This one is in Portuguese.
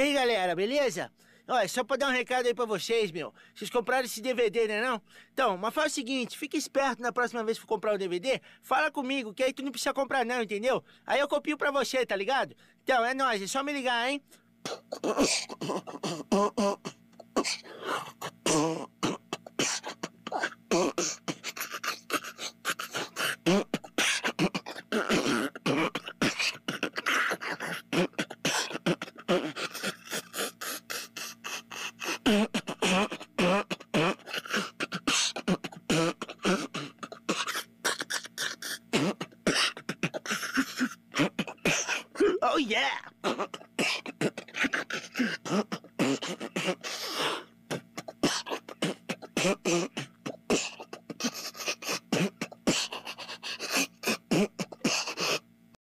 aí, galera, beleza? Olha, só pra dar um recado aí pra vocês, meu. Vocês compraram esse DVD, né não? Então, mas faz o seguinte, fica esperto na próxima vez que for comprar o DVD, fala comigo, que aí tu não precisa comprar não, entendeu? Aí eu copio pra você, tá ligado? Então, é nóis, é só me ligar, hein? Oh yeah!